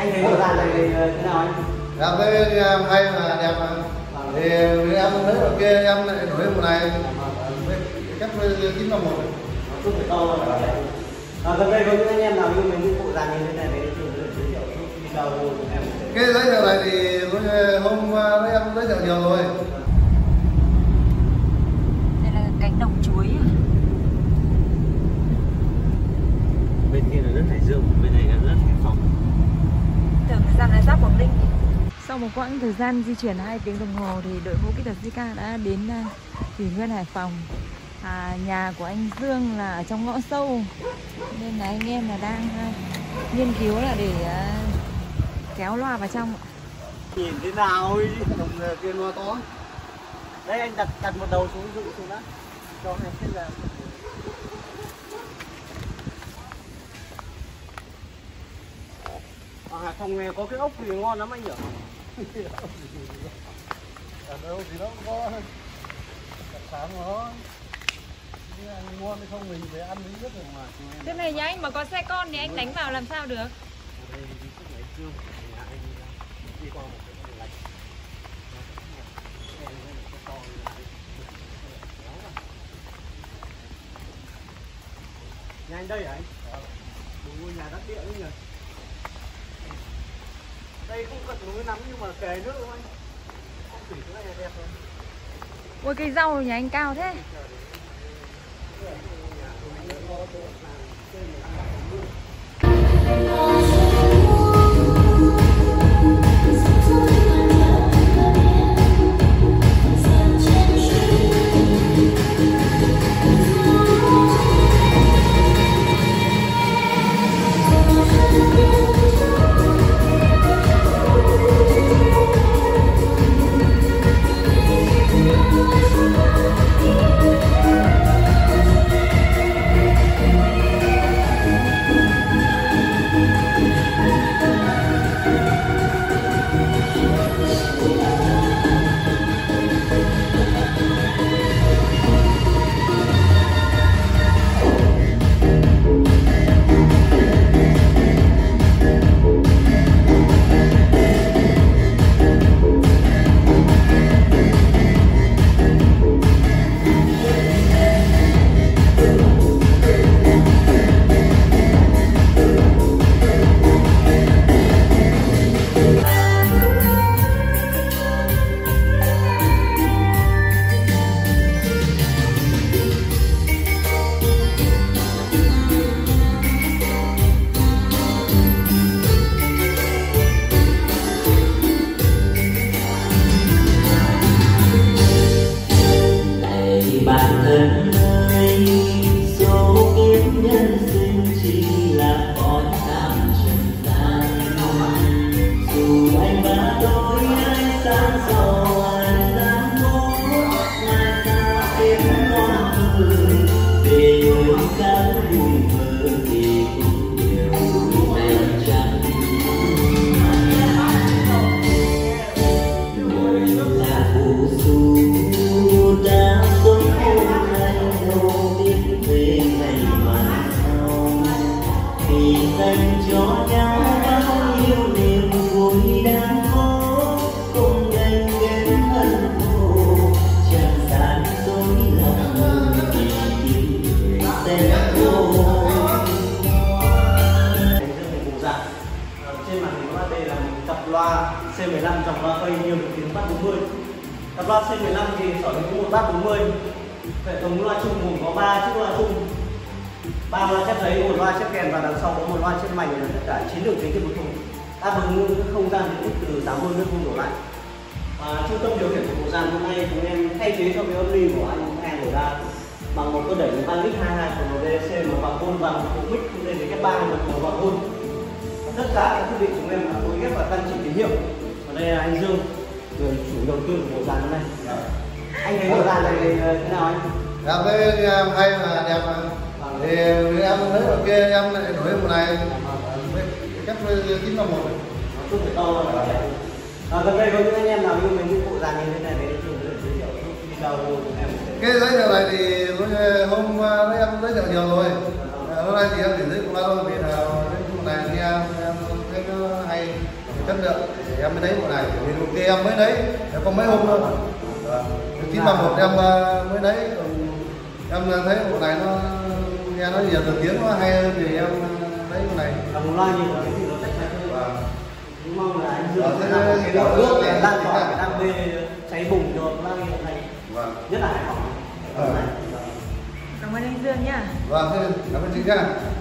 Anh thấy bộ dàn này thế nào anh? Em thấy hay mà đẹp mà. Thì em thấy ở kia em lại đổi một này cách 951 này. Chút phải to rồi. Gần đây có những anh em nào yêu mến những bộ dàn như thế này đấy thì giới thiệu chút video của em. Cái giới thiệu này thì hôm đấy em giới thiệu nhiều rồi. Đây là cánh đồng chuối. Bên kia là đất Hải Dương, bên này là đất Hải Phòng. Tưởng thời gian là giáp Quảng Ninh. Sau một quãng thời gian di chuyển 2 tiếng đồng hồ thì đội ngũ kỹ thuật Zika đã đến Thủy Nguyên Hải Phòng. Nhà của anh Dương là ở trong ngõ sâu nên là anh em là đang nghiên cứu là để kéo loa vào trong. Nhìn thế nào ấy? Đồng kia loa to. Đây anh đặt một đầu xuống dựng xuống đã. Cho em xem là. Hải Phòng này có cái ốc gì ngon lắm anh nhỉ? Ở đâu thì nó cũng có đặc sản của nó. Nhưng ăn ngon hay không mình phải ăn mới biết được mà. Thế này nhà anh mà có xe con thì anh đánh vào làm sao được? Nhà anh đây hả anh? Đúng ngôi nhà đắt điện ấy nhỉ? Đây không cần núi lắm nhưng mà kề nước không anh? Không thủy chỗ này là đẹp rồi. Ôi cây rau nhà anh cao thế. Loa C15 dòng loa Tây nhiều được tiếng bass 40. Cặp loa C15 thì sở hữu một bass 40. Hệ thống loa chung gồm có 3 chiếc loa chung, 3 loa chép giấy, một loa chép kèn và đằng sau có một loa chép mảnh, tất cả 9 đường tiếng trên một thùng, đáp ứng không gian diện tích từ 80 mét vuông đổ lại. Trung tâm điều khiển của bộ dàn hôm nay chúng em thay thế cho cái âm ly của anh An đổ ra bằng một cơ đẩy van mic 22 của DDC màu vàng gold và một cục mic DDC3 màu vàng gold. Tất cả các thiết bị chúng em đã phối ghép và tăng chỉnh tín hiệu. Và đây là anh Dương, người chủ đầu tư của bộ dàn hôm nay. Anh thấy bộ dàn này thế nào anh? Em thấy hay mà đẹp mà. Thì em thấy ở kia em lại đổi một này cách 951 này. Chút phải to rồi. Gần đây có những anh em nào yêu mến những bộ dàn như thế này đấy thì giới thiệu chút video của em. Cái giới thiệu này thì hôm đấy em giới thiệu nhiều rồi. Hôm nay thì em chỉ giới thiệu qua thôi vì là cái này nghe em thấy nó hay chất lượng thì em mới lấy bộ này. Vì đầu kia em mới lấy, em có mấy hôm thôi. 931 em mới lấy, còn em thấy bộ này nó nghe nó nhiều từ tiếng nó hay hơn thì em lấy bộ này. Một loa nhiều rồi thì nó chắc chắn hơn. Cũng mong là anh Dương thế cái đỏ nước này lan tỏa cái đam mê cháy bùng cho loa như này. Nhất là Hải Phòng. Cảm ơn anh Dương nhá. Vâng, cảm ơn chị Nga.